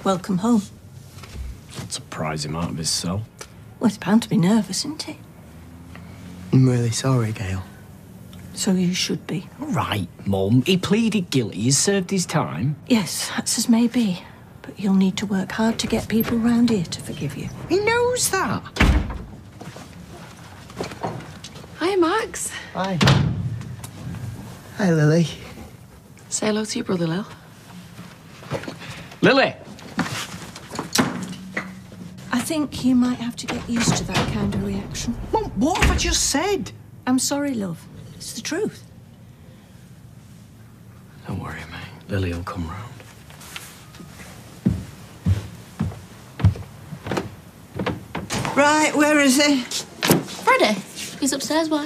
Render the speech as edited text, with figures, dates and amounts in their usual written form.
welcome home. I'd surprise him out of his cell. Well, he's bound to be nervous, isn't he? I'm really sorry, Gail. So you should be. All right, Mum. He pleaded guilty. He's served his time. Yes, that's as may be. But you'll need to work hard to get people round here to forgive you. He knows that. Hi, Max. Hi. Hi, Lily. Say hello to your brother, Lil. Lily! I think you might have to get used to that kind of reaction. Mum, what have I just said? I'm sorry, love. It's the truth. Don't worry, mate. Lily will come round. Right, where is he? Freddie, he's upstairs, why?